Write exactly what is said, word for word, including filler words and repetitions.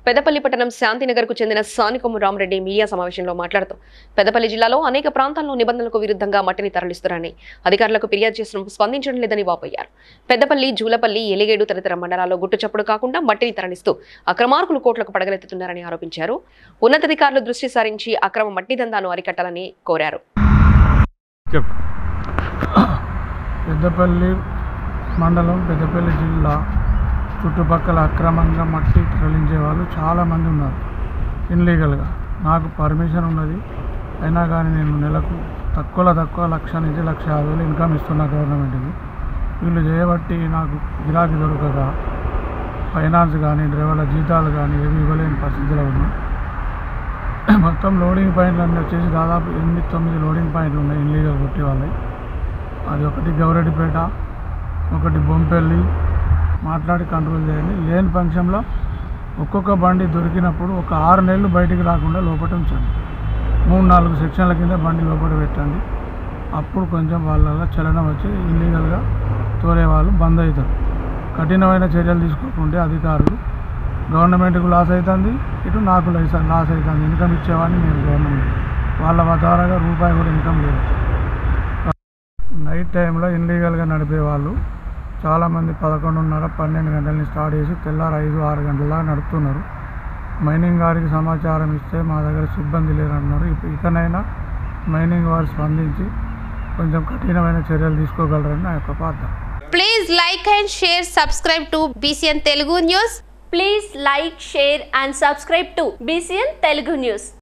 పెద్దపల్లి పట్టణం శాంతినగర్కు చెందిన సానికొమ్ము రామరెడ్డి మీడియా సమావేశంలో మాట్లాడుతూ పెద్దపల్లి జిల్లాలో అనేక ప్రాంతాల్లో నిబంధనలకు విరుద్ధంగా మట్టిని తరలిస్తున్నారని అధికారులకు ఫిర్యాదు చేసిన స్పందించడం లేదని వాపోయారు. పెద్దపల్లి, జూలపల్లి, ఎలిగేడు తదితర మండలాల్లో గుట్టుచప్పుడు కాకుండా మట్టిని తరలిస్తూ అక్రమార్కులు కోట్లకు పడగలెత్తుతున్నారని ఆరోపించారు. ఉన్నతాధికారులు దృష్టి సారించి అక్రమ మట్టి దందాను అరికట్టాలని కోరారు. పెద్దపల్లి మండలం, పెద్దపల్లి జిల్లా చుట్టుపక్కల అక్రమంగా మట్టి తరలించే వాళ్ళు చాలామంది ఉన్నారు ఇన్లీగల్గా. నాకు పర్మిషన్ ఉన్నది, అయినా కానీ నేను నెలకు తక్కువలో తక్కువ లక్ష నుంచి లక్ష యాభై వేలు ఇన్కమ్ ఇస్తున్నా గవర్నమెంట్కి. వీళ్ళు చేయబట్టి నాకు గిరాకీ దొరకక ఫైనాన్స్ కానీ డ్రైవర్ల జీతాలు కానీ ఏమి ఇవ్వలేని పరిస్థితిలో ఉన్నాయి. మొత్తం లోడింగ్ పాయింట్లు అన్నీ వచ్చేసి దాదాపు ఎనిమిది తొమ్మిది లోడింగ్ పాయింట్లు ఉన్నాయి ఇన్లీగల్ కొట్టే వాళ్ళవి. అది ఒకటి గౌరెడ్డిపేట, ఒకటి బొంపెల్లి. మాట్లాడి కంట్రోల్ చేయండి. లేని పక్షంలో ఒక్కొక్క బండి దొరికినప్పుడు ఒక ఆరు నెలలు బయటికి రాకుండా లోపల ఉంచండి. మూడు నాలుగు సెక్షన్ల కింద బండి లోపల పెట్టండి. అప్పుడు కొంచెం వాళ్ళ చలనం వచ్చి ఇల్లీగల్గా తోలే వాళ్ళు బంద్ అవుతారు. కఠినమైన చర్యలు తీసుకోకుంటే అధికారులు గవర్నమెంట్కు లాస్ అవుతుంది, ఇటు నాకు లైసెన్స్ లాస్ అవుతుంది. ఇన్కమ్ ఇచ్చేవాడిని నేను గవర్నమెంట్, వాళ్ళ ద్వారాగా రూపాయి కూడా ఇన్కమ్ లేదు. నైట్ టైంలో ఇన్లీగల్గా నడిపే వాళ్ళు చాలామంది పదకొండున్నర పన్నెండు గంటలని స్టార్ట్ చేసి తెల్లారు ఐదు ఆరు గంటల నడుపుతున్నారు. మైనింగ్ వారికి సమాచారం ఇస్తే మా దగ్గర సిబ్బంది లేరంటున్నారు. ఇకనైనా మైనింగ్ వారు స్పందించి కొంచెం కఠినమైన చర్యలు తీసుకోగలరని నా యొక్క ప్రార్థన. Please like and share, subscribe to BCN Telugu news. Please like, share and subscribe to BCN Telugu news.